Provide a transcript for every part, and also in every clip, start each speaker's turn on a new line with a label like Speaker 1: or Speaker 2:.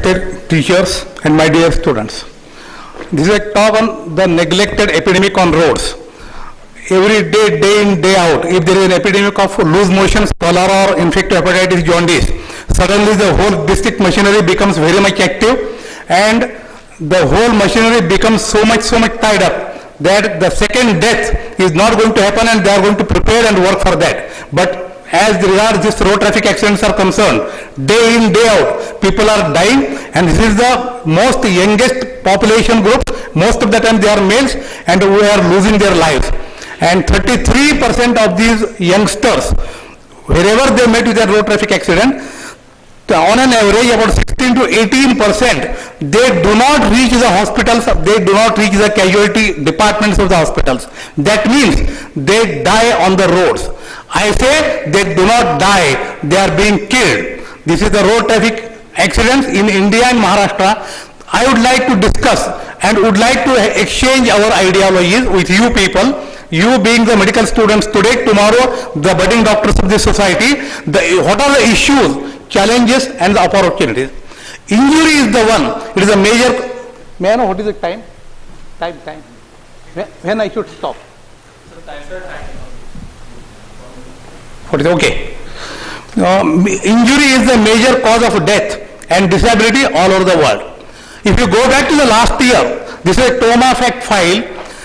Speaker 1: respected teachers and my dear students. This is a talk on the neglected epidemic on roads. Every day, day in, day out, if there is an epidemic of loose motions, cholera or infective hepatitis, jaundice, suddenly the whole district machinery becomes very much active and the whole machinery becomes so much tied up that the second death is not going to happen and they are going to prepare and work for that. But as regards this road traffic accidents are concerned, day in, day out, people are dying, and this is the most youngest population group. Most of the time they are males and we are losing their lives. And 33% of these youngsters, wherever they met with a road traffic accident, on an average about 16 to 18%, they do not reach the hospitals, they do not reach the casualty departments of the hospitals. That means they die on the roads. I say they do not die, they are being killed. This is the road traffic accidents in India and Maharashtra. I would like to discuss and would like to exchange our ideologies with you people. You being the medical students today, tomorrow the budding doctors of this society, what are the issues, challenges and the opportunities. Injury is the one, it is a major, may I know what is the time? Time. When I should stop? What is okay? Injury is the major cause of death and disability all over the world. If you go back to the last year, this is a TOMA fact file,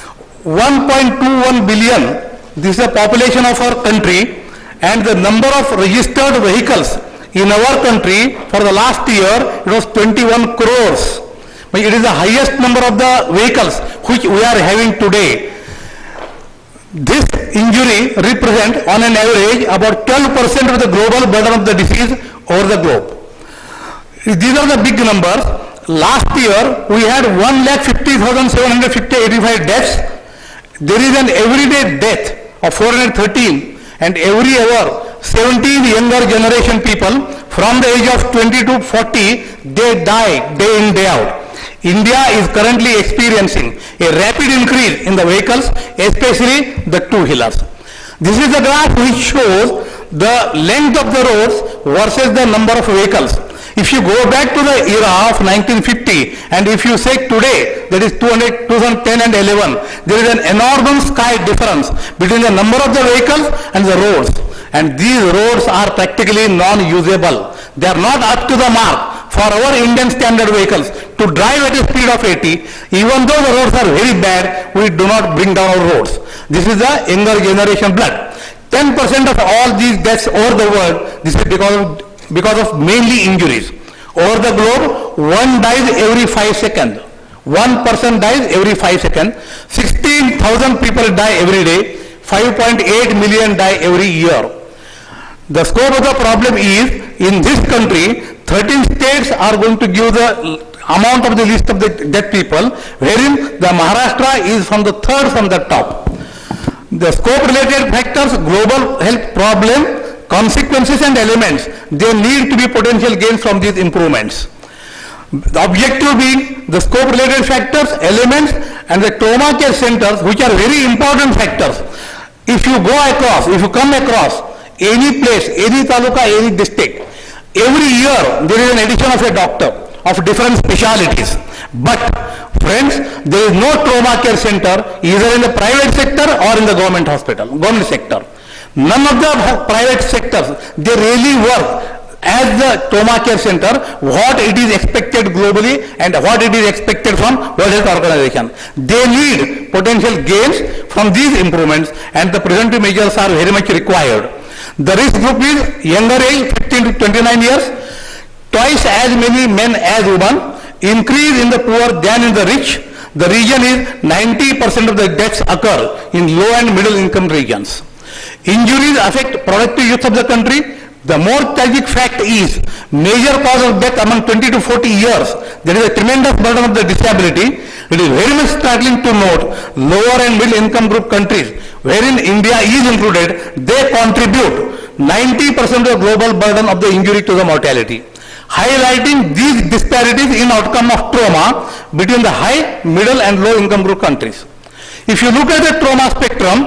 Speaker 1: 1.21 billion, this is the population of our country, and the number of registered vehicles in our country for the last year, it was 21 crores. It is the highest number of the vehicles which we are having today. This injury represents on an average about 12% of the global burden of the disease over the globe. These are the big numbers. Last year we had 1,50,785 deaths. There is an everyday death of 413 and every hour 17 younger generation people from the age of 20 to 40, they die day in, day out. India is currently experiencing a rapid increase in the vehicles, especially the two-wheelers. This is the graph which shows the length of the roads versus the number of vehicles. If you go back to the era of 1950 and if you say today, that is 2010 and 11, there is an enormous sky difference between the number of the vehicles and the roads. And these roads are practically non-usable. They are not up to the mark for our Indian standard vehicles to drive at a speed of 80. Even though the roads are very bad, we do not bring down our roads. This is the younger generation blood. 10% of all these deaths over the world, this is because of mainly injuries. Over the globe, one dies every 5 seconds. One person dies every 5 seconds. 16,000 people die every day. 5.8 million die every year. The scope of the problem is, in this country, 13 states are going to give the amount of the list of the dead people, wherein the Maharashtra is from the third from the top. The scope related factors, global health problem, consequences and elements, they need to be potential gains from these improvements. The objective being the scope related factors, elements and the trauma care centers, which are very important factors. If you go across, if you come across any place, any taluka, any district, every year there is an addition of a doctor of different specialities. But friends, there is no trauma care center either in the private sector or in the government hospital, government sector. None of the private sectors, they really work as the trauma care center, what it is expected globally and what it is expected from World Health Organization. They need potential gains from these improvements and the preventive measures are very much required. The risk group is younger age, 15 to 29 years, twice as many men as women, increase in the poor than in the rich. The region is 90% of the deaths occur in low and middle income regions. Injuries affect productive youth of the country. The more tragic fact is, major cause of death among 20 to 40 years, there is a tremendous burden of the disability. It is very much startling to note lower and middle income group countries, wherein India is included, they contribute 90% of the global burden of the injury to the mortality, highlighting these disparities in outcome of trauma between the high, middle and low income group countries. If you look at the trauma spectrum,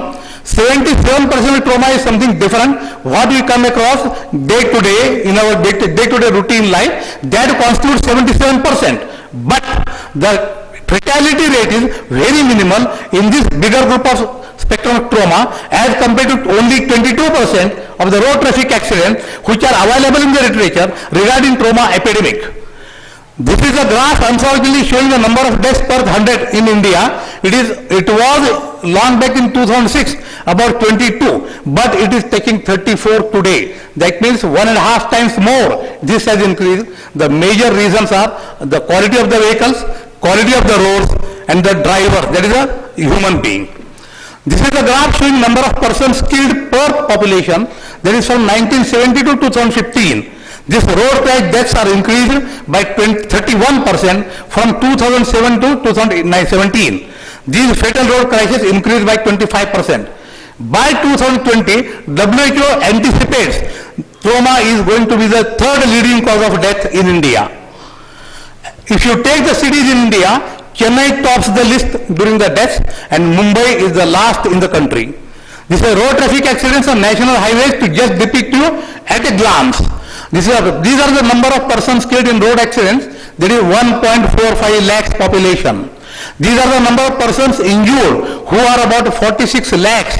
Speaker 1: 77% of trauma is something different. What we come across day to day in our day-to-day routine life, that constitutes 77%. But the fatality rate is very minimal in this bigger group of spectrum of trauma as compared to only 22% of the road traffic accidents which are available in the literature regarding trauma epidemic. This is a graph unfortunately showing the number of deaths per 100 in India. It was long back in 2006 about 22, but it is taking 34 today. That means 1.5 times more this has increased. The major reasons are the quality of the vehicles, quality of the roads, and the driver, that is a human being. This is a graph showing number of persons killed per population, that is from 1970 to 2015. This road crash deaths are increased by 31% from 2007 to 2017. These fatal road crashes increased by 25%. By 2020, WHO anticipates trauma is going to be the third leading cause of death in India. If you take the cities in India, Chennai tops the list during the deaths and Mumbai is the last in the country. These are road traffic accidents on national highways to just depict you at a glance. These are the number of persons killed in road accidents. There is 1.45 lakhs population. These are the number of persons injured, who are about 46 lakhs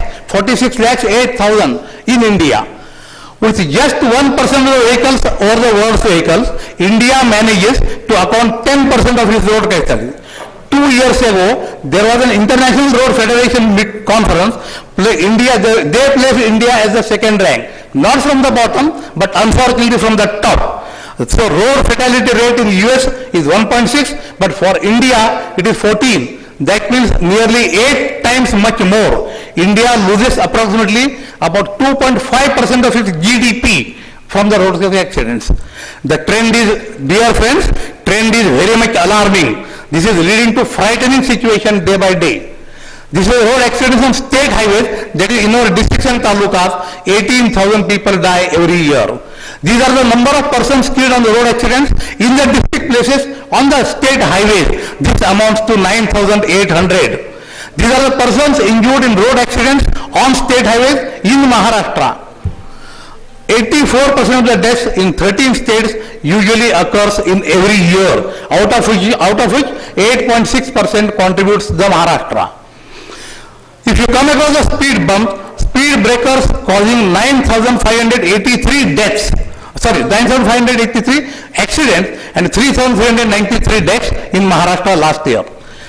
Speaker 1: 8,000 in India. With just 1% of the vehicles over the world's vehicles, India manages to account 10% of its road casualties. 2 years ago, there was an International Road Federation conference. They placed India as the second rank, not from the bottom, but unfortunately from the top. So road fatality rate in US is 1.6, but for India it is 14. That means nearly 8 times much more. India loses approximately about 2.5% of its GDP from the road accidents. The trend is, dear friends, very much alarming. This is leading to frightening situation day by day. This is road accidents on state highways, that is in our districts and talukas, 18,000 people die every year. These are the number of persons killed on the road accidents in the district places on the state highways. This amounts to 9,800. These are the persons injured in road accidents on state highways in Maharashtra. 84% of the deaths in 13 states usually occurs in every year, out of which 8.6% contributes the Maharashtra. If you come across a speed bump, speed breakers causing 9,583 accidents and 3,393 deaths in Maharashtra last year.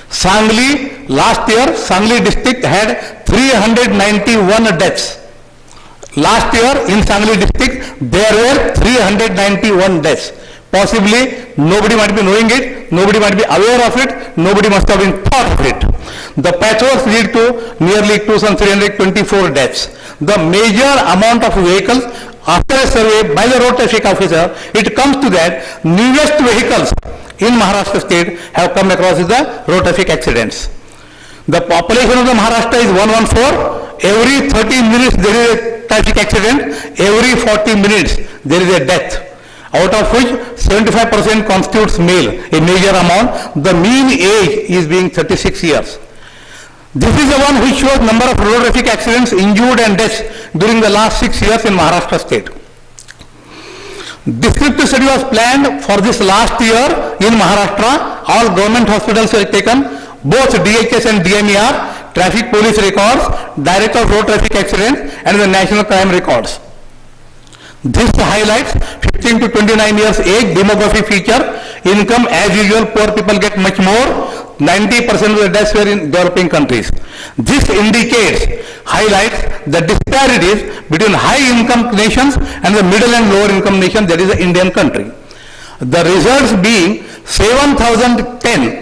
Speaker 1: Sangli district had 391 deaths. Last year in Sangli district, there were 391 deaths. Possibly nobody might be knowing it, nobody might be aware of it, nobody must have been thought of it. The patchworks lead to nearly 2,324 deaths. The major amount of vehicles, after a survey by the road traffic officer, it comes to that newest vehicles in Maharashtra state have come across the road traffic accidents. The population of the Maharashtra is 114. Every 30 minutes there is a traffic accident. Every 40 minutes there is a death, out of which 75% constitutes male, a major amount. The mean age is being 36 years. This is the one which shows number of road traffic accidents, injured and deaths during the last 6 years in Maharashtra state. Descriptive study was planned for this last year in Maharashtra. All government hospitals were taken, both DHS and DMER, traffic police records, Director of Road Traffic Accidents, and the National Crime Records. This highlights 15 to 29 years age, demography feature, income as usual, poor people get much more. 90% of the deaths were in developing countries. This highlights the disparities between high income nations and the middle and lower income nations, that is the Indian country. The results being 7,010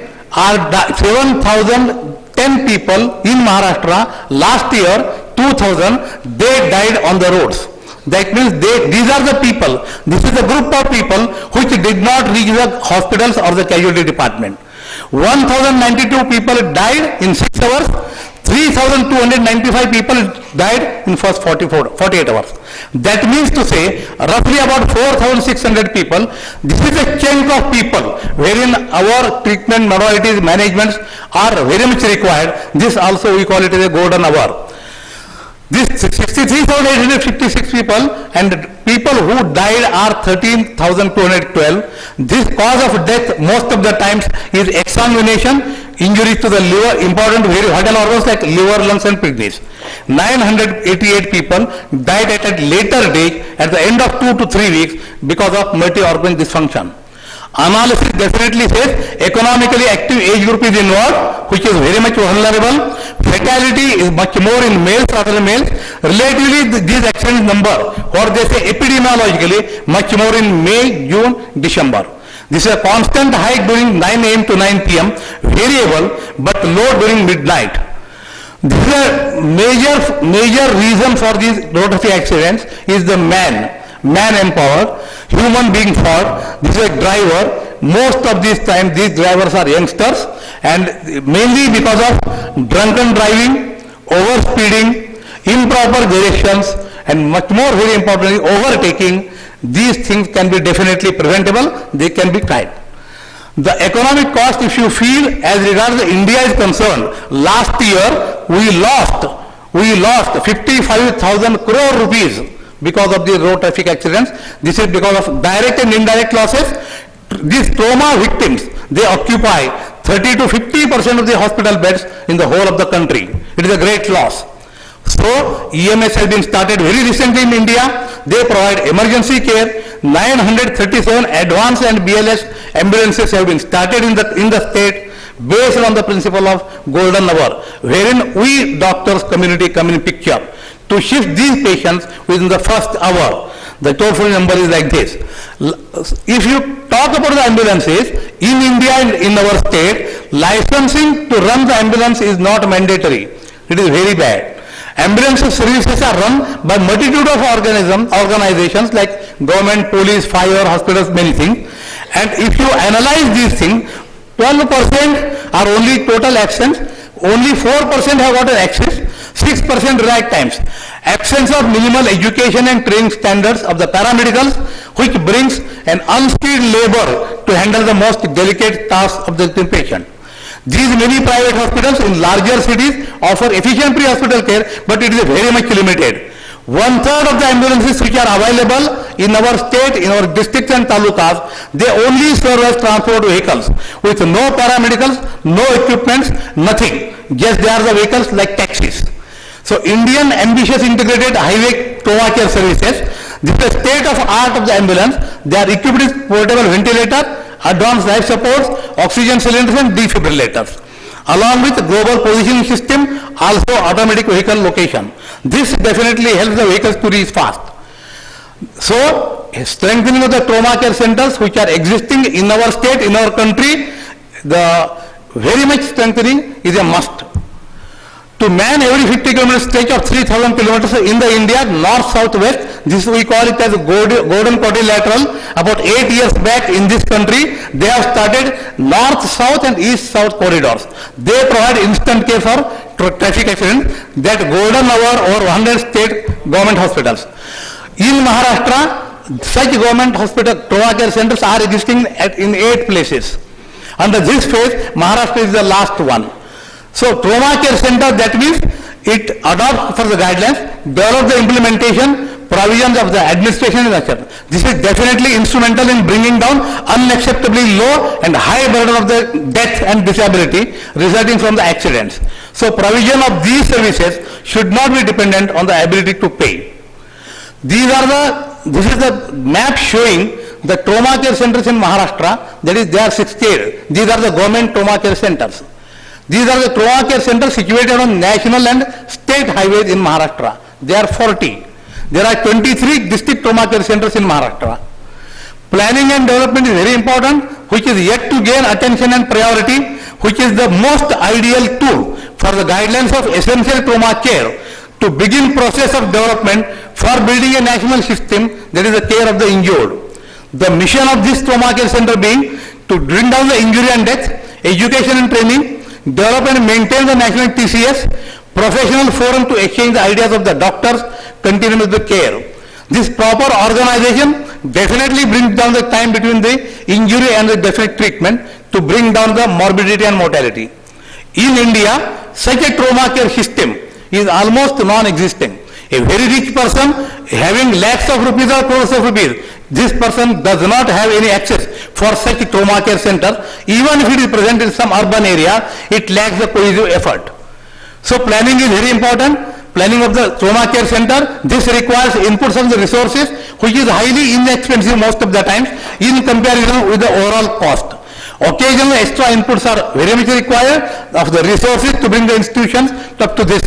Speaker 1: people in Maharashtra last year, 2,000, they died on the roads. That means these are the people, this is the group of people which did not reach the hospitals or the casualty department. 1,092 people died in 6 hours, 3,295 people died in first 48 hours. That means to say, roughly about 4,600 people, this is a chunk of people wherein our treatment modalities, managements are very much required. This also we call it as a golden hour. This 63,856 people and people who died are 13,212. This cause of death most of the times is exsanguination, injuries to the liver, important very vital organs like liver, lungs and kidneys. 988 people died at a later stage at the end of 2 to 3 weeks because of multi-organ dysfunction. Analysis definitely says economically active age group is involved, which is very much vulnerable. Fatality is much more in males rather than males. Relatively, these accident number, or they say epidemiologically, much more in May, June, December. This is a constant hike during 9 a.m. to 9 p.m., variable but low during midnight. This is a major reason for these road traffic accidents is the man empowered, human being fault. This is a driver. Most of these time these drivers are youngsters, and mainly because of drunken driving, overspeeding, improper directions, and much more very importantly overtaking. These things can be definitely preventable. They can be tried. The economic cost, if you feel, as regards India is concerned, last year we lost 55,000 crore rupees because of the road traffic accidents. This is because of direct and indirect losses. These trauma victims, they occupy 30 to 50% of the hospital beds in the whole of the country. It is a great loss. So EMS has been started very recently in India. They provide emergency care. 937 advanced and BLS ambulances have been started in the state based on the principle of golden hour, wherein we doctors community come in picture to shift these patients within the first hour. The toll-free number is like this. If you talk about the ambulances, in India and in our state, licensing to run the ambulance is not mandatory. It is very bad. Ambulance services are run by multitude of organizations like government, police, fire, hospitals, many things. And if you analyze these things, 12% are only total accidents, only 4% have got an access, 6% right times. Absence of minimal education and training standards of the paramedicals, which brings an unskilled labor to handle the most delicate tasks of the patient. These many private hospitals in larger cities offer efficient pre-hospital care, but it is very much limited. 1/3 of the ambulances which are available in our state, in our districts and talukas, they only serve as transport vehicles with no paramedicals, no equipments, nothing. Just they are the vehicles like taxis. So Indian ambitious integrated highway trauma care services, this is the state of art of the ambulance. They are equipped with portable ventilator, advanced life supports, oxygen cylinders and defibrillators, along with global positioning system, also automatic vehicle location. This definitely helps the vehicles to reach fast. So strengthening of the trauma care centers which are existing in our state, in our country, the very much strengthening is a must. To man every 50 km stretch of 3,000 kilometers in the India, north, south, west, this we call it as golden quadrilateral. About 8 years back in this country, they have started north, south and east, south corridors. They provide instant care for traffic accidents, that golden hour over 100 state government hospitals. In Maharashtra, such government hospital trauma care centers are existing in 8 places. Under this phase, Maharashtra is the last one. So trauma care center, that means it adopts for the guidelines, develop the implementation, provisions of the administration, etc. This is definitely instrumental in bringing down unacceptably low and high burden of the death and disability resulting from the accidents. So provision of these services should not be dependent on the ability to pay. This is the map showing the trauma care centers in Maharashtra. That is, there are 68. These are the government trauma care centers. These are the trauma care centers situated on national and state highways in Maharashtra. There are 40. There are 23 district trauma care centers in Maharashtra. Planning and development is very important, which is yet to gain attention and priority, which is the most ideal tool for the guidelines of essential trauma care to begin process of development for building a national system that is the care of the injured. The mission of this trauma care center being to bring down the injury and death, education and training, develop and maintain the national TCS, professional forum to exchange the ideas of the doctors, continue with the care. This proper organization definitely brings down the time between the injury and the definite treatment to bring down the morbidity and mortality. In India, such a trauma care system is almost non-existent. A very rich person having lakhs of rupees or crores of rupees, this person does not have any access for such trauma care center. Even if it is present in some urban area, it lacks the cohesive effort. So planning is very important. Planning of the trauma care center, this requires inputs of the resources, which is highly inexpensive most of the times in comparison with the overall cost. Occasional extra inputs are very much required of the resources to bring the institutions up to this.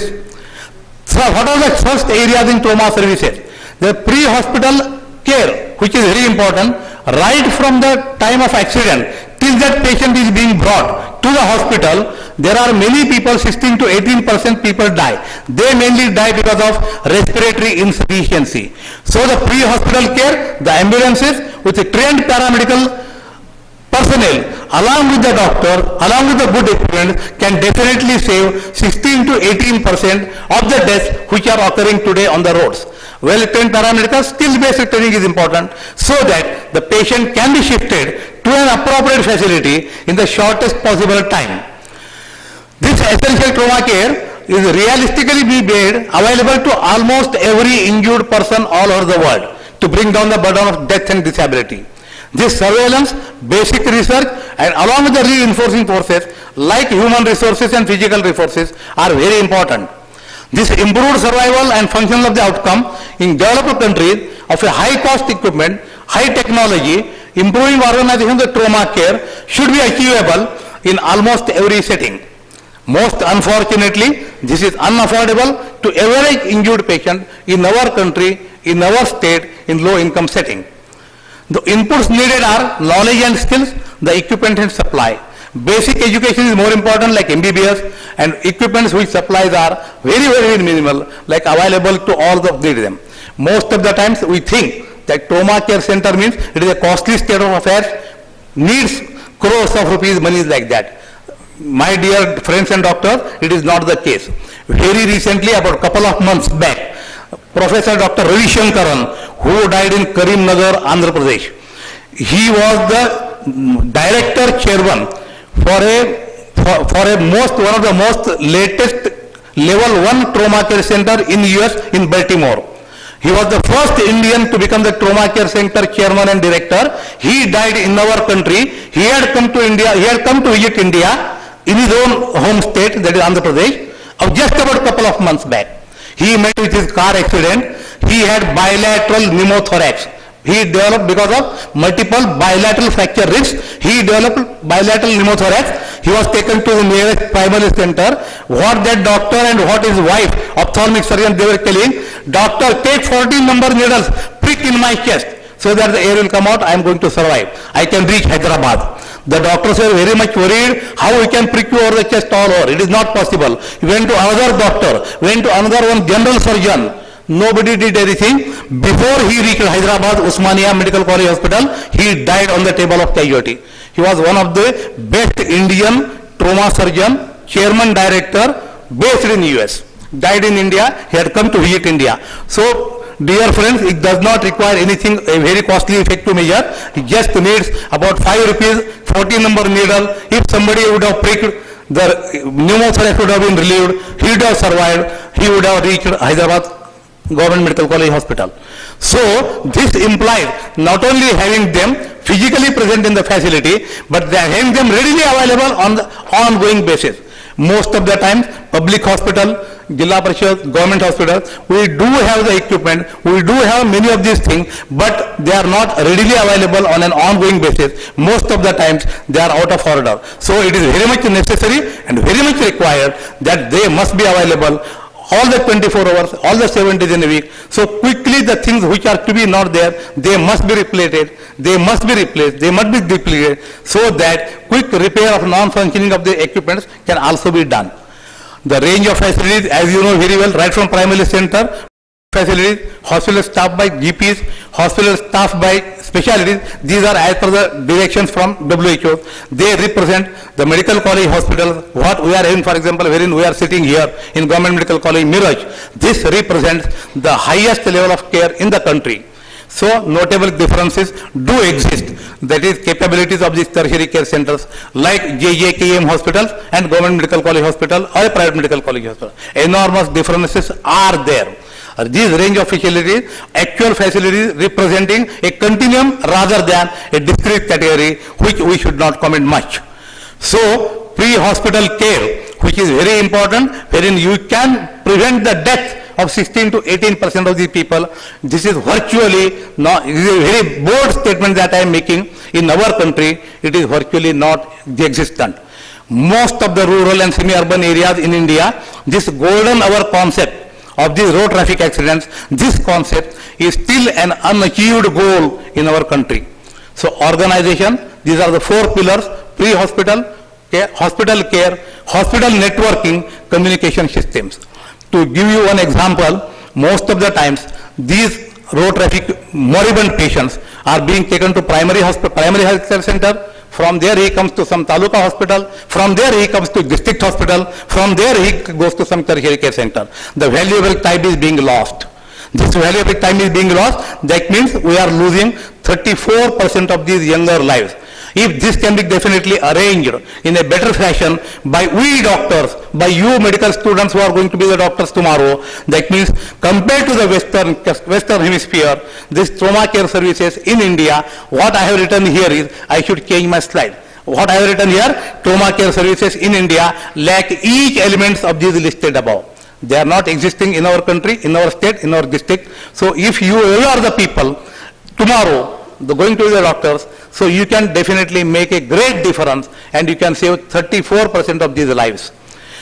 Speaker 1: So what are the first areas in trauma services? The pre-hospital care, which is very important, right from the time of accident till that patient is being brought to the hospital. There are many people, 16 to 18% people die. They mainly die because of respiratory insufficiency. So the pre-hospital care, the ambulances with a trained paramedical personnel along with the doctor, along with the good equipment, can definitely save 16 to 18% of the deaths which are occurring today on the roads. Well-trained paramedical, skill-based training is important so that the patient can be shifted to an appropriate facility in the shortest possible time. This essential trauma care is realistically be made available to almost every injured person all over the world to bring down the burden of death and disability. This surveillance, basic research, and along with the reinforcing forces like human resources and physical resources are very important. This improved survival and function of the outcome in developed countries of a high-cost equipment, high technology, improving organization of the trauma care should be achievable in almost every setting. Most unfortunately, this is unaffordable to average injured patient in our country, in our state, in low-income setting. The inputs needed are knowledge and skills, the equipment and supply. Basic education is more important like MBBS, and equipments which supplies are very, very minimal, like available to all of them. Most of the times we think that trauma care center means it is a costly state of affairs, needs crores of rupees, money like that. My dear friends and doctors, it is not the case. Very recently, about a couple of months back, Professor Dr. Ravi Shankaran, who died in Karimnagar, Andhra Pradesh, he was the director chairman for one of the most latest level 1 trauma care center in US in Baltimore. He was the first Indian to become the trauma care center chairman and director. He died in our country. He had come to India. He had come to visit India in his own home state, that is Andhra Pradesh, of just about a couple of months back. He met with his car accident. He had bilateral pneumothorax. He developed, because of multiple bilateral fracture risks, he developed bilateral pneumothorax. He was taken to the nearest primary center. What that doctor and what his wife, ophthalmic surgeon, they were telling, doctor, take 14 number needles, prick in my chest, so that the air will come out, I am going to survive. I can reach Hyderabad. The doctors were very much worried how we can prick you over the chest all over. It is not possible. He went to another doctor, went to another one general surgeon. Nobody did anything. Before he reached Hyderabad, Usmania Medical College Hospital, he died on the table of casualty. He was one of the best Indian trauma surgeon, chairman director, based in US. Died in India. He had come to visit India. So, dear friends, it does not require anything, a very costly effective measure. It just needs about 5 rupees, 14 number needle. If somebody would have pricked, the pneumothorax would have been relieved, he would have survived, he would have reached Hyderabad Government Medical College Hospital. So, this implies not only having them physically present in the facility, but they are having them readily available on the ongoing basis. Most of the time, public hospital, Jilla Parishad, government hospital, we do have the equipment, we do have many of these things, but they are not readily available on an ongoing basis. Most of the times, they are out of order. So, it is very much necessary and very much required that they must be available all the 24 hours, all the 7 days in a week. So quickly the things which are to be not there, they must be replaced, they must be replaced, they must be depleted, so that quick repair of non-functioning of the equipments can also be done. The range of facilities, as you know very well, right from primary center, facilities, hospital staffed by GPs, hospital staffed by specialties, these are as per the directions from WHO. They represent the medical college hospitals, what we are in, for example, wherein we are sitting here in Government Medical College Miraj. This represents the highest level of care in the country. So notable differences do exist, that is capabilities of these tertiary care centers like JJKM hospitals and government medical college hospital or a private medical college hospital. Enormous differences are there. This range of facilities, actual facilities representing a continuum rather than a discrete category, which we should not comment much. So pre-hospital care, which is very important, wherein you can prevent the death of 16 to 18% of the people. This is virtually not, it is a very bold statement that I am making. In our country, it is virtually not existent. Most of the rural and semi-urban areas in India, this golden hour concept of these road traffic accidents, this concept is still an unachieved goal in our country. So organization, these are the four pillars: pre-hospital care, hospital networking, communication systems. To give you one example, most of the times these road traffic moribund patients are being taken to primary health care center. From there he comes to some taluka hospital. From there he comes to district hospital. From there he goes to some tertiary care center. The valuable time is being lost. This valuable time is being lost. That means we are losing 34% of these younger lives. If this can be definitely arranged in a better fashion by we doctors, by you medical students who are going to be the doctors tomorrow, that means compared to the Western hemisphere, this trauma care services in India, what I have written here is, I should change my slide. What I have written here, trauma care services in India lack each elements of these listed above. They are not existing in our country, in our state, in our district. So if you are the people tomorrow, going to the doctors, so you can definitely make a great difference and you can save 34% of these lives.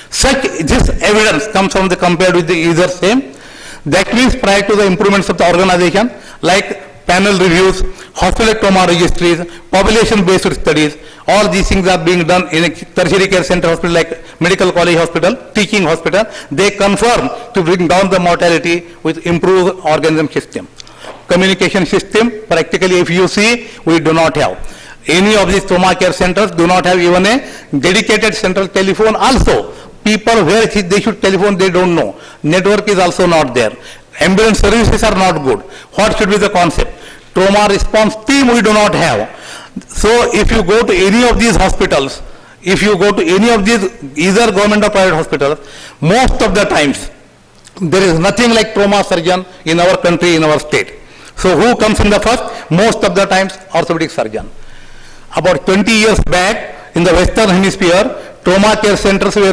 Speaker 1: This evidence comes from the compared with the either same. That means prior to the improvements of the organization, like panel reviews, hospital trauma registries, population-based studies, all these things are being done in a tertiary care center hospital like medical college hospital, teaching hospital. They confirm to bring down the mortality with improved organism system. Communication system, practically if you see, we do not have. Any of these trauma care centers do not have even a dedicated central telephone also. People where they should telephone, they don't know. Network is also not there. Ambulance services are not good. What should be the concept? Trauma response team we do not have. So if you go to any of these hospitals, if you go to any of these either government or private hospitals, most of the times there is nothing like trauma surgeon in our country, in our state. So who comes in the first? Most of the times orthopedic surgeon. About 20 years back in the Western hemisphere, trauma care centers were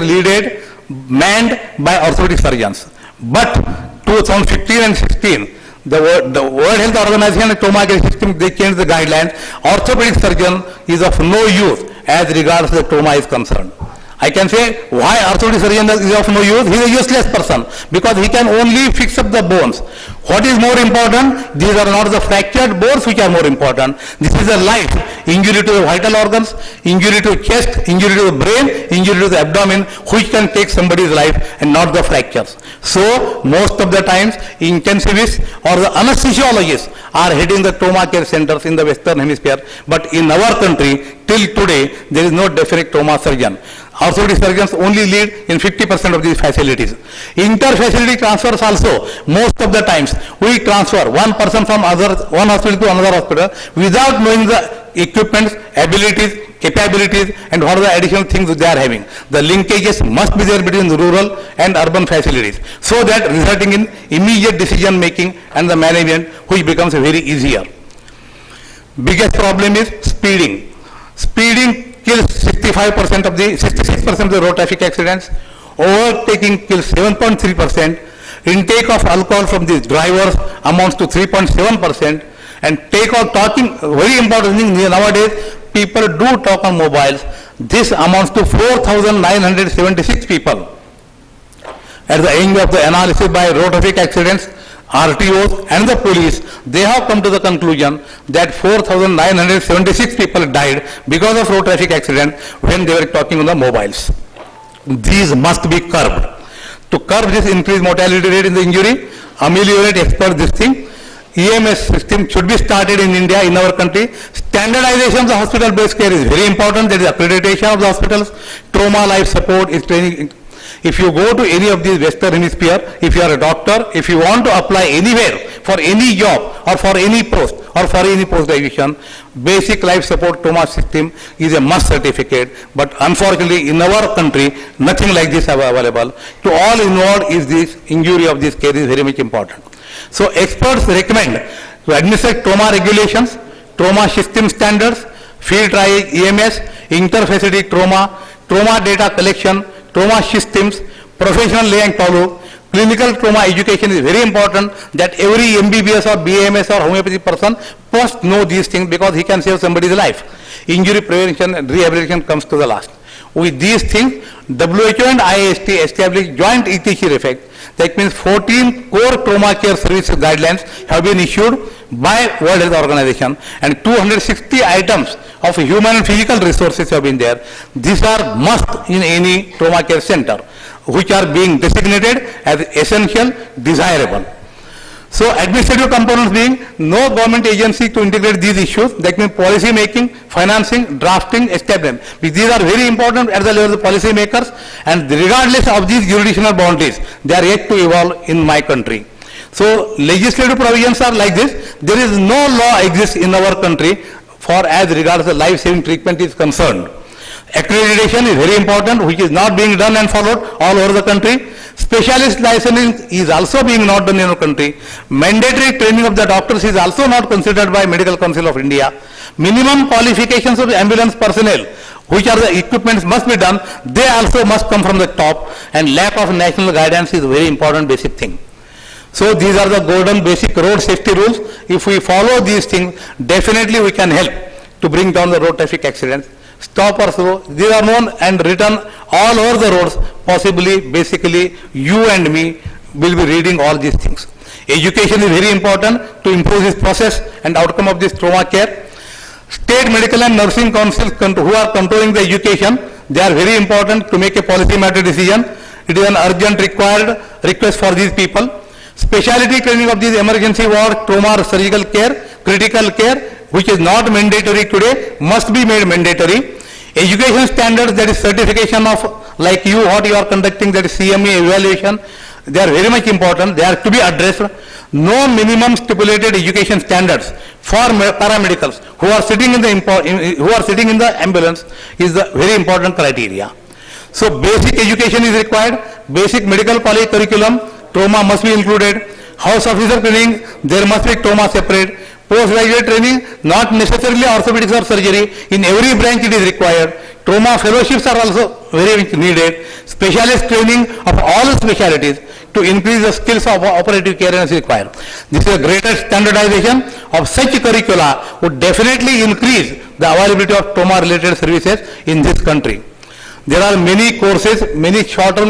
Speaker 1: manned by orthopedic surgeons. But 2015 and 16, the World Health Organization and trauma care system, they changed the guidelines. Orthopedic surgeon is of no use as regards the trauma is concerned. I can say why orthopedic surgeon is of no use. He is a useless person because he can only fix up the bones. What is more important? These are not the fractured bones which are more important. This is a life. Injury to the vital organs, injury to chest, injury to the brain, injury to the abdomen, which can take somebody's life and not the fractures. So most of the times intensivists or the anesthesiologists are heading the trauma care centers in the Western hemisphere. But in our country, till today, there is no definite trauma surgeon. Orthopedic surgeons only lead in 50% of these facilities. Inter-facility transfers also, most of the times, we transfer one person from one hospital to another hospital without knowing the equipments, abilities, capabilities, and what are the additional things they are having. The linkages must be there between the rural and urban facilities, so that resulting in immediate decision making and the management, which becomes very easier. Biggest problem is speeding. Speeding kills 66% of the road traffic accidents. Overtaking kills 7.3%. Intake of alcohol from these drivers amounts to 3.7%. And talking, very important thing nowadays, people do talk on mobiles. This amounts to 4,976 people. At the end of the analysis by road traffic accidents, RTOs and the police, they have come to the conclusion that 4,976 people died because of road traffic accident when they were talking on the mobiles. These must be curbed. To curb this increased mortality rate in the injury, ameliorate, expert this thing, EMS system should be started in India, in our country. Standardization of the hospital-based care is very important. That is accreditation of the hospitals. Trauma life support is training. If you go to any of these Western Hemisphere, if you are a doctor, if you want to apply anywhere for any job or for any post or for any post-graduation, basic life support trauma system is a must certificate. But unfortunately, in our country, nothing like this is available. To all involved, is this injury of this case is very much important. So experts recommend to administer trauma regulations, trauma system standards, field triage EMS, interfacility trauma, trauma data collection, trauma systems, professional lay and follow. Clinical trauma education is very important, that every MBBS or BAMS or homeopathy person must know these things because he can save somebody's life. Injury prevention and rehabilitation comes to the last. With these things, WHO and IAST established joint ETC effect. That means 14 core trauma care services guidelines have been issued by World Health Organization, and 260 items of human and physical resources have been there. These are must in any trauma care center, which are being designated as essential, desirable. So administrative components being no government agency to integrate these issues, that means policy making, financing, drafting, establishment. These are very important at the level of the policy makers, and regardless of these jurisdictional boundaries, they are yet to evolve in my country. So legislative provisions are like this. There is no law exists in our country for as regards the life-saving treatment is concerned. Accreditation is very important, which is not being done and followed all over the country. Specialist licensing is also being not done in our country. Mandatory training of the doctors is also not considered by Medical Council of India. Minimum qualifications of ambulance personnel, which are the equipments must be done, they also must come from the top, and lack of national guidance is a very important basic thing. So these are the golden basic road safety rules. If we follow these things, definitely we can help to bring down the road traffic accidents. Stop or slow, these are known and written all over the roads. Possibly, basically, you and me will be reading all these things. Education is very important to improve this process and outcome of this trauma care. State medical and nursing councils who are controlling the education, they are very important to make a policy matter decision. It is an urgent required request for these people. Specialty training of these emergency ward, trauma or surgical care, critical care, which is not mandatory today, must be made mandatory. Education standards, that is certification of, like you, what you are conducting, that is CME evaluation, they are very much important, they are to be addressed. No minimum stipulated education standards for paramedicals who are sitting in the ambulance is the very important criteria. So basic education is required, basic medical college curriculum, trauma must be included. House officer training, there must be trauma separate. Postgraduate training, not necessarily orthopedics or surgery, in every branch it is required. Trauma fellowships are also very much needed. Specialist training of all specialties to increase the skills of operative care is required. This is a greater standardization of such curricula would definitely increase the availability of trauma related services in this country. There are many courses, many short-term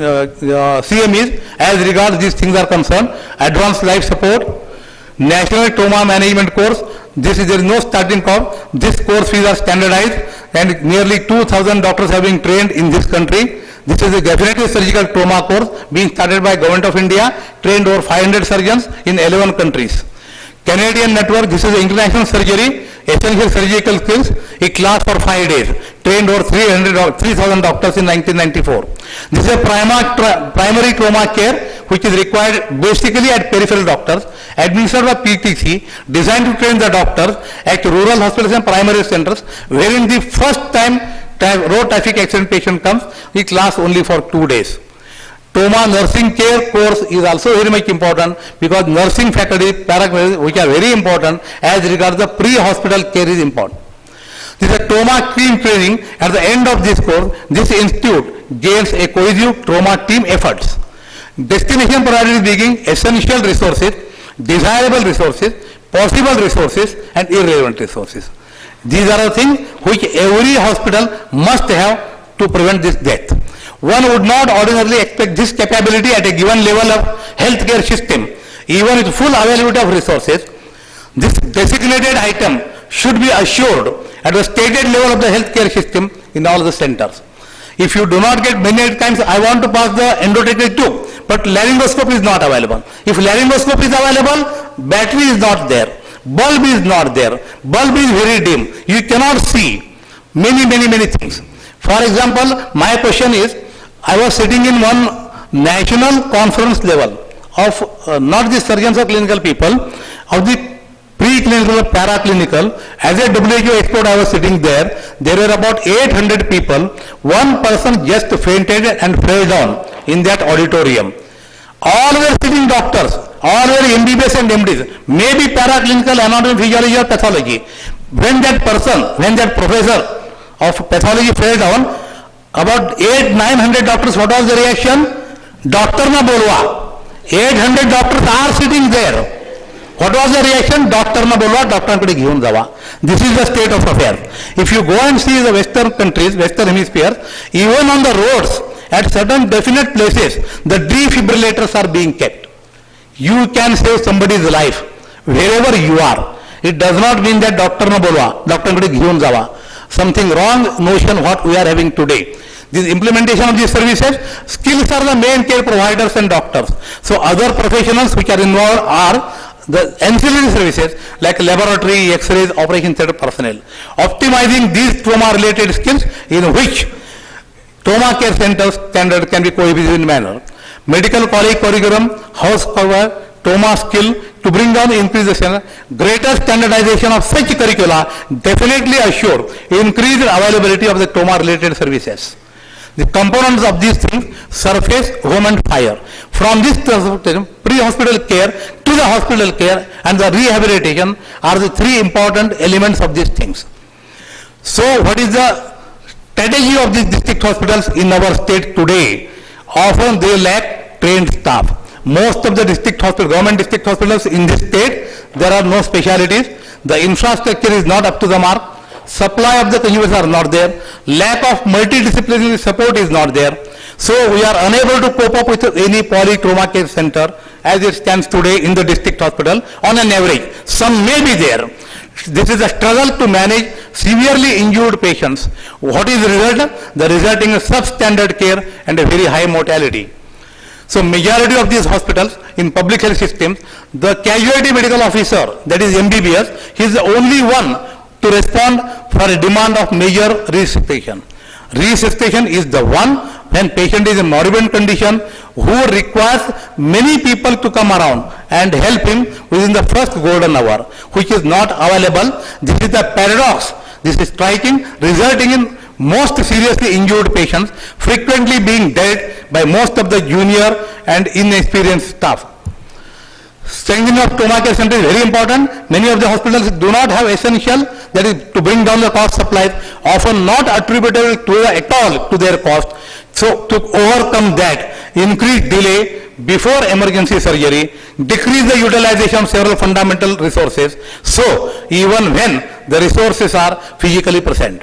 Speaker 1: CMEs as regards these things are concerned. Advanced life support, National Trauma Management course, there is no starting cost. This course fees are standardized and nearly 2,000 doctors have been trained in this country. This is a definitive surgical trauma course being started by Government of India, trained over 500 surgeons in 11 countries. Canadian network, this is international surgery, essential surgical skills, a class for 5 days, trained over 3,000 doctors in 1994. This is a primary trauma care which is required basically at peripheral doctors, administered by PTC, designed to train the doctors at rural hospitals and primary centers, wherein the first time road traffic accident patient comes, we class only for 2 days. Trauma nursing care course is also very much important because nursing faculty, which are very important as regards the pre-hospital care is important. This is a trauma team training. At the end of this course, this institute gains a cohesive trauma team efforts. Destination priorities being essential resources, desirable resources, possible resources and irrelevant resources. These are the things which every hospital must have to prevent this death. One would not ordinarily expect this capability at a given level of healthcare system. Even with full availability of resources, this designated item should be assured at the stated level of the healthcare system in all the centers. If you do not get many times, I want to pass the endotracheal tube, but laryngoscope is not available. If laryngoscope is available, battery is not there, bulb is not there, bulb is very dim, you cannot see many things. For example, my question is, I was sitting in one national conference level of not the surgeons or clinical people, of the pre-clinical or paraclinical. As a WHO expert, I was sitting there. There were about 800 people. One person just fainted and fell down in that auditorium. All were sitting doctors, all were MBBS and MDs, maybe paraclinical, anatomy, physiology or pathology. When that professor of pathology fell down, about 800-900 doctors, what was the reaction? Doctor na bolwa. 800 doctors are sitting there. What was the reaction? Doctor na bolwa, doctor kade ghiun jawa. This is the state of affairs. If you go and see the Western countries, Western hemisphere, even on the roads, at certain definite places, the defibrillators are being kept. You can save somebody's life wherever you are. It does not mean that doctor na bolwa, doctor kade ghiun jawa. Something wrong notion what we are having today. This implementation of these services, skills are the main care providers and doctors. So other professionals which are involved are the ancillary services like laboratory, X-rays, operation theatre personnel. Optimizing these trauma-related skills in which trauma care centers standard can be coexist in manner. Medical college curriculum, house cover, trauma skill to bring down increase the greater standardization of such curricula definitely assure increased availability of the trauma-related services. The components of these things, surface, home and fire. From this pre-hospital care to the hospital care and the rehabilitation are the three important elements of these things. So what is the strategy of these district hospitals in our state today? Often they lack trained staff. Most of the district hospitals, government district hospitals in this state, there are no specialities. The infrastructure is not up to the mark. Supply of the consumables are not there. Lack of multidisciplinary support is not there. So we are unable to cope up with any polytrauma care center as it stands today in the district hospital on an average. Some may be there. This is a struggle to manage severely injured patients. What is the result? The resulting in substandard care and a very high mortality. So majority of these hospitals in public health systems, the casualty medical officer, that is MBBS, he is the only one to respond for a demand of major resuscitation. Resuscitation is the one when patient is in moribund condition who requires many people to come around and help him within the first golden hour, which is not available. This is the paradox. This is striking, resulting in most seriously injured patients frequently being dealt by most of the junior and inexperienced staff. Strengthening of trauma care center is very important. Many of the hospitals do not have essential, that is to bring down the cost supplies, often not attributable to at all to their cost. So to overcome that, increase delay before emergency surgery, decrease the utilization of several fundamental resources. So even when the resources are physically present.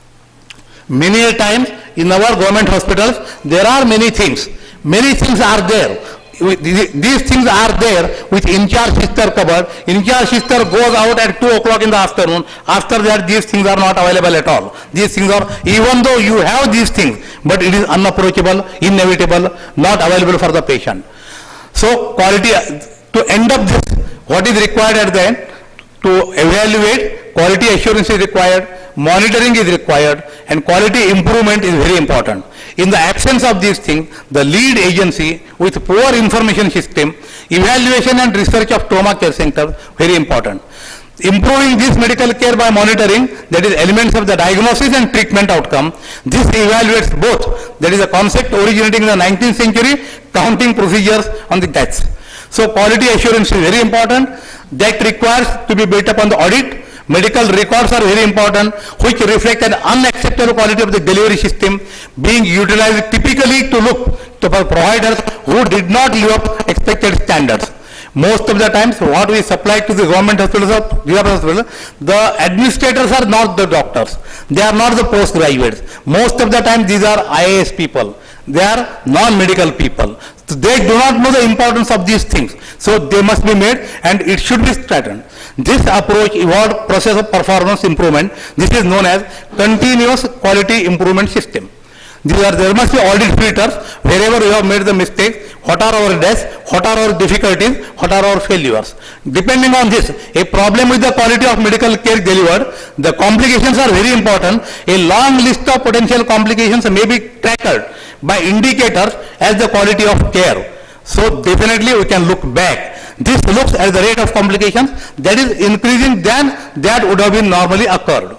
Speaker 1: Many a times in our government hospitals, there are many things. Many things are there. These things are there with in-charge sister covered. In-charge sister goes out at 2 o'clock in the afternoon. After that, these things are not available at all. These things are, even though you have these things, but it is unapproachable, inevitable, not available for the patient. So quality, to end up this, what is required at the end? To evaluate, quality assurance is required, monitoring is required, and quality improvement is very important. In the absence of these things, the lead agency with poor information system, evaluation and research of trauma care centers, very important. Improving this medical care by monitoring, that is elements of the diagnosis and treatment outcome, this evaluates both, that is a concept originating in the 19th century, counting procedures on the deaths. So quality assurance is very important. That requires to be built upon the audit. Medical records are very important, which reflect an unacceptable quality of the delivery system being utilized typically to look to providers who did not live up expected standards. Most of the times what we supply to the government hospitals or the administrators are not the doctors. They are not the postgraduates. Most of the time these are IAS people. They are non-medical people. So they do not know the importance of these things. So they must be made and it should be strengthened. This approach evolved process of performance improvement. This is known as continuous quality improvement system. There must be audit filters wherever you have made the mistakes. What are our deaths? What are our difficulties? What are our failures? Depending on this, a problem with the quality of medical care delivered, the complications are very important. A long list of potential complications may be tackled by indicators as the quality of care. So definitely we can look back. This looks at the rate of complications that is increasing than that would have been normally occurred.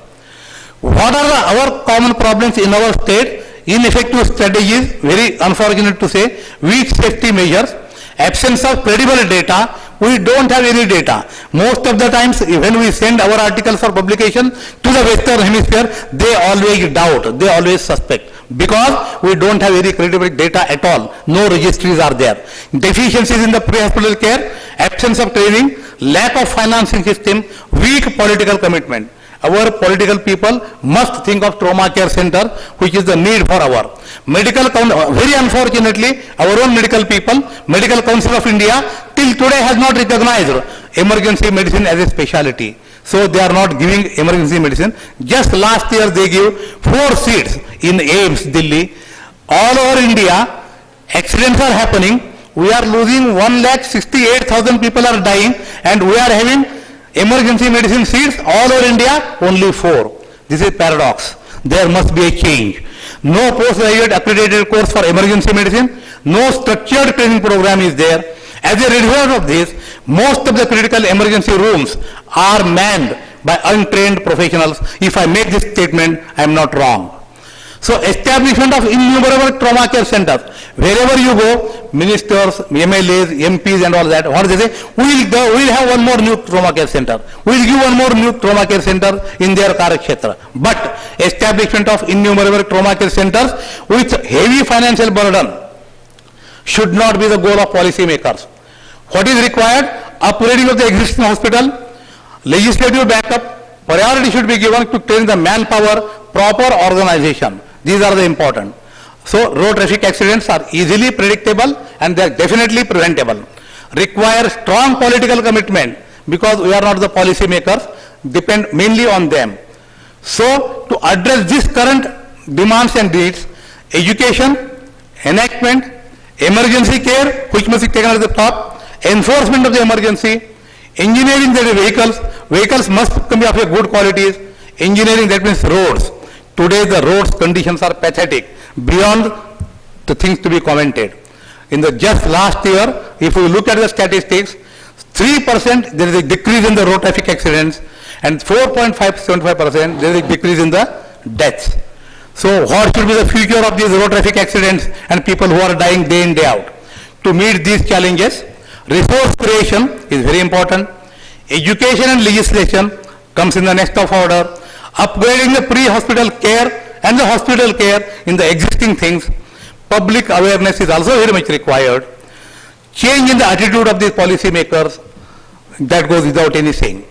Speaker 1: What are our common problems in our state? Ineffective strategies, very unfortunate to say, weak safety measures, absence of credible data. We don't have any data. Most of the times when we send our articles for publication to the Western Hemisphere, they always doubt, they always suspect, because we don't have any credible data at all. No registries are there. Deficiencies in the pre-hospital care, absence of training, lack of financing system, weak political commitment. Our political people must think of trauma care center, which is the need for our medical council. Very unfortunately, our own medical people, Medical Council of India, till today has not recognized emergency medicine as a specialty. So they are not giving emergency medicine. Just last year they gave 4 seats in AIIMS, Delhi. All over India, accidents are happening. We are losing 1,68,000 people are dying, and we are having emergency medicine seats all over India, only 4. This is paradox. There must be a change. No postgraduate accredited course for emergency medicine, no structured training program is there. As a result of this, most of the critical emergency rooms are manned by untrained professionals. If I make this statement, I am not wrong. So establishment of innumerable trauma care centers. Wherever you go, ministers, MLAs, MPs and all that, what they say, we'll have one more new trauma care center. We'll give one more new trauma care center in their Karyakshetra. But establishment of innumerable trauma care centers with heavy financial burden should not be the goal of policy makers. What is required? Upgrading of the existing hospital, legislative backup, priority should be given to train the manpower, proper organization. These are the important. So road traffic accidents are easily predictable and they are definitely preventable. Require strong political commitment because we are not the policy makers, depend mainly on them. So to address these current demands and needs, education, enactment, emergency care, which must be taken at the top, enforcement of the emergency, engineering the vehicles must be of a good qualities, engineering, that means roads. Today the roads conditions are pathetic, beyond the things to be commented. In the just last year, if we look at the statistics, 3% there is a decrease in the road traffic accidents and 4.575% there is a decrease in the deaths. So what should be the future of these road traffic accidents and people who are dying day in, day out? To meet these challenges, resource creation is very important. Education and legislation comes in the next of order. Upgrading the pre-hospital care and the hospital care in the existing things. Public awareness is also very much required. Change in the attitude of these policy makers, that goes without any saying.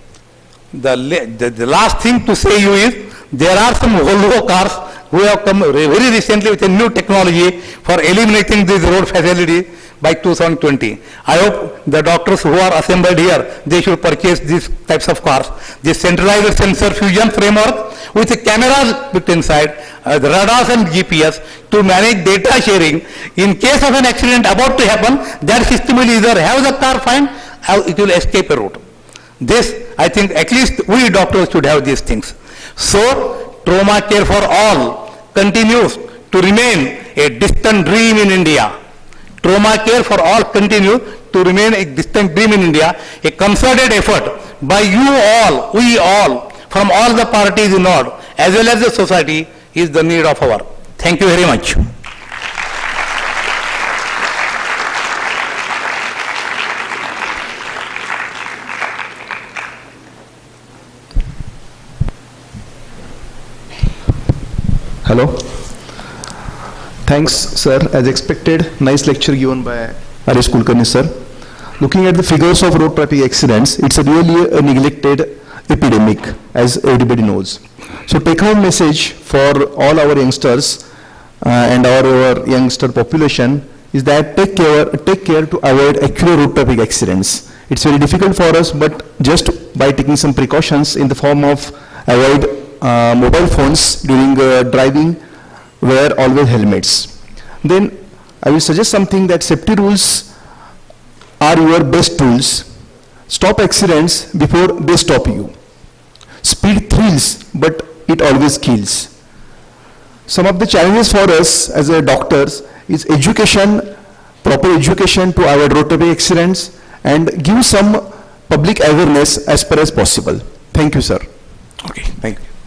Speaker 1: The last thing to say you is, there are some Volvo cars who have come very recently with a new technology for eliminating these road facilities by 2020. I hope the doctors who are assembled here, they should purchase these types of cars. This centralized sensor fusion framework with the cameras put inside, the radars and GPS to manage data sharing. In case of an accident about to happen, that system will either have the car find or it will escape a route. This, I think, at least we doctors should have these things. So, trauma care for all continues to remain a distant dream in India. Trauma care for all continues to remain a distant dream in India. A concerted effort by you all, we all, from all the parties involved, as well as the society, is the need of our. Thank you very much.
Speaker 2: Hello. Thanks, sir. As expected, nice lecture given by R.S. Kulkarni, sir. Looking at the figures of road traffic accidents, it's really a neglected epidemic, as everybody knows. So take-home message for all our youngsters and our youngster population is that take care to avoid actual road traffic accidents. It's very difficult for us, but just by taking some precautions in the form of avoid mobile phones during driving, wear always helmets. Then I will suggest something that safety rules are your best tools. Stop accidents before they stop you. Speed thrills, but it always kills. Some of the challenges for us as a doctors is education, proper education to avoid road traffic accidents, and give some public awareness as far as possible. Thank you, sir.
Speaker 1: Okay, thank you.